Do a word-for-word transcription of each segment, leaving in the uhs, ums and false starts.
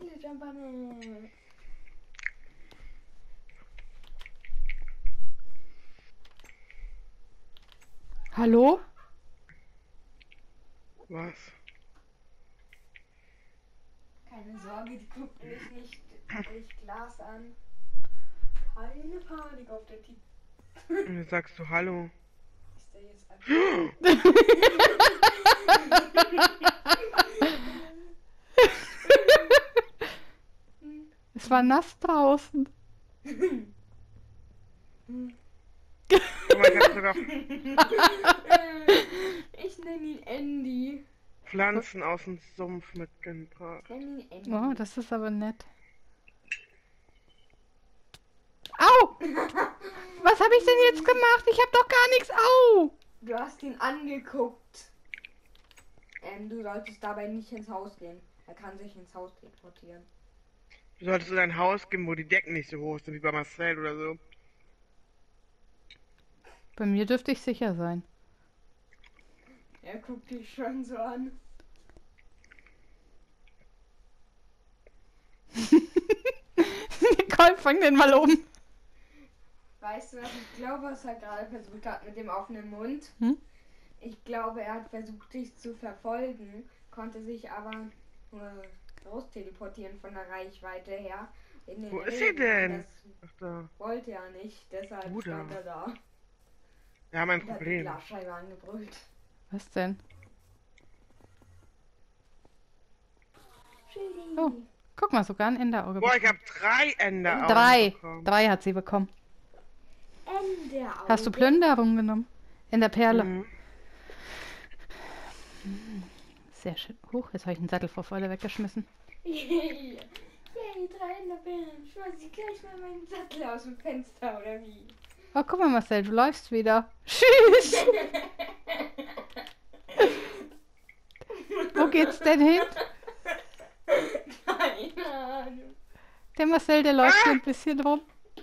Glitterbanne. Hallo? Was? Keine Sorge, die guckt mich nicht durch Glas an. Keine Panik auf der Tiefe. Und jetzt sagst du Hallo. Ist der jetzt einfach... Es war nass draußen. Guck mal, ich hab sogar Ich nenne ihn Andy. Pflanzen aus dem Sumpf mitgebracht. Ich nenne ihn Andy. Oh, das ist aber nett. Au! Was habe ich denn jetzt gemacht? Ich habe doch gar nichts. Au! Du hast ihn angeguckt. Ähm, du solltest dabei nicht ins Haus gehen. Er kann sich ins Haus teleportieren. Du solltest in ein Haus gehen, wo die Decken nicht so hoch sind wie bei Marcel oder so. Bei mir dürfte ich sicher sein. Er guckt dich schon so an. Nicole, fang den mal um. Weißt du, was ich glaube, was er gerade versucht hat mit dem offenen Mund? Hm? Ich glaube, er hat versucht, dich zu verfolgen, konnte sich aber äh, raus teleportieren von der Reichweite her. In den Wo ist Regen. er denn? Das Ach da. wollte er nicht, deshalb Bruder. stand er da. Wir haben ein Und hat die Problem. Glasscheibe angebrüllt. Was denn? Schön. Oh, guck mal, sogar ein Enderauge. Boah, ich hab drei Enderaugen Drei. bekommen. Drei hat sie bekommen. Enderauge. Hast du Plünderung genommen? In der Perle. Mhm. Sehr schön. Huch, jetzt habe ich den Sattel vor Freude weggeschmissen. Yay, Yay, drei Enderperlen. Schmeiß ich gleich mal meinen Sattel aus dem Fenster, oder wie? Oh, guck mal, Marcel, du läufst wieder. Tschüss! Wo geht's denn hin? Keine Ahnung. Der Marcel, der läuft hier ein bisschen rum.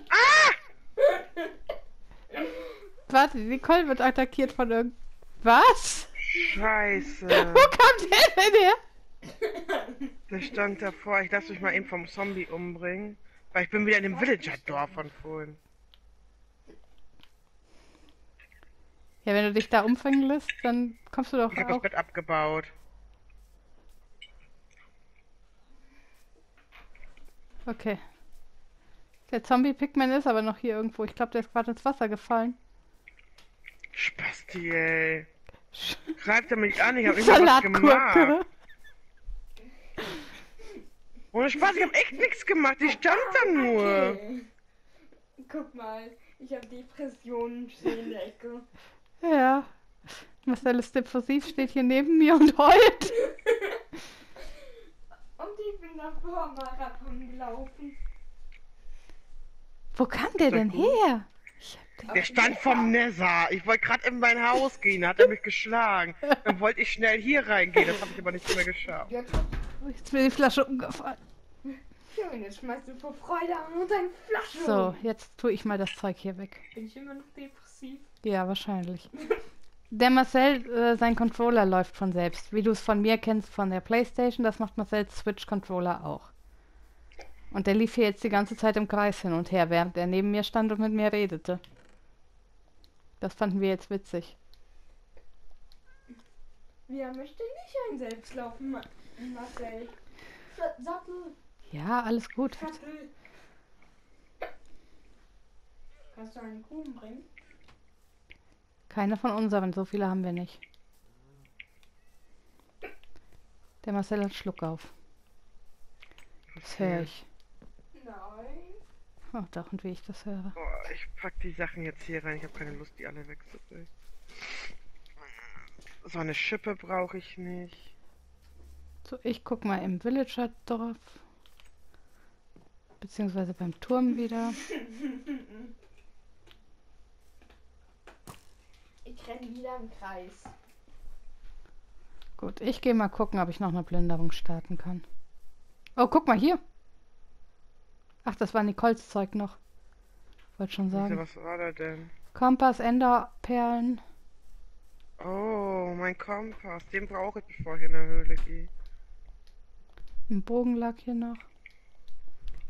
Warte, Nicole wird attackiert von irgend... Was? Scheiße. Wo kam der denn her? Der stand davor. Ich lasse mich mal eben vom Zombie umbringen. Weil ich bin wieder in dem Villager-Dorf von vorhin. Ja, wenn du dich da umfangen lässt, dann kommst du doch Ich habe das auch... Bett abgebaut. Okay. Der Zombie-Pigman ist aber noch hier irgendwo. Ich glaube, der ist gerade ins Wasser gefallen. Spasti, ey. Greift er mich an, ich hab nicht mal was gemacht. Salatgurke. Ohne Spaß, ich hab echt nichts gemacht. Ich stand da nur. Okay. Guck mal, ich habe Depressionen stehen in der Ecke. Ja. Marcel ist depressiv, steht hier neben mir und heult. Und ich bin davor Marathon gelaufen. Wo kam der Ist das denn gut? her? Ich hab den... Der stand vom Nether. Ich wollte gerade in mein Haus gehen, da hat er mich geschlagen. Dann wollte ich schnell hier reingehen, das habe ich aber nicht mehr geschafft. Jetzt, Oh, jetzt ist mir die Flasche umgefallen. schön, jetzt schmeißt du vor Freude an und deine Flasche. So, um. jetzt tue ich mal das Zeug hier weg. Bin ich immer noch depressiv? Ja, wahrscheinlich. Der Marcel, äh, sein Controller läuft von selbst. Wie du es von mir kennst von der Playstation, das macht Marcel's Switch-Controller auch. Und der lief hier jetzt die ganze Zeit im Kreis hin und her, während er neben mir stand und mit mir redete. Das fanden wir jetzt witzig. Wer möchte nicht ein Selbstlaufen, Ma- Marcel? Sa- Sattel, Ja, alles gut. Sattel. Kannst du einen Kuchen bringen? Keine von unseren, so viele haben wir nicht. Der Marcel hat Schluck auf. Das höre ich. Nein. Oh, doch, und wie ich das höre. Boah, ich pack die Sachen jetzt hier rein. Ich habe keine Lust, die alle wegzubringen. So eine Schippe brauche ich nicht. So, ich guck mal im Villager-Dorf. Beziehungsweise beim Turm wieder. Ich renne wieder im Kreis. Gut, ich gehe mal gucken, ob ich noch eine Plünderung starten kann. Oh, guck mal hier. Ach, das war Nicoles Zeug noch. Wollte schon Warte, sagen. was war da denn? Kompass, Enderperlen. Oh, mein Kompass. Den brauche ich, bevor ich in der Höhle gehe. Ein Bogen lag hier noch.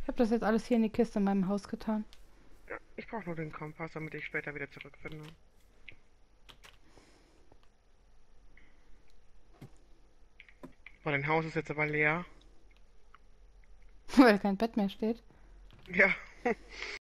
Ich habe das jetzt alles hier in die Kiste in meinem Haus getan. Ja, ich brauche nur den Kompass, damit ich später wieder zurückfinde. Mein Haus ist jetzt aber leer. Weil kein Bett mehr steht. Ja.